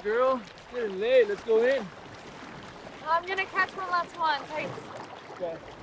girl. It's getting late. Let's go in. I'm gonna catch one last one. Thanks. Okay.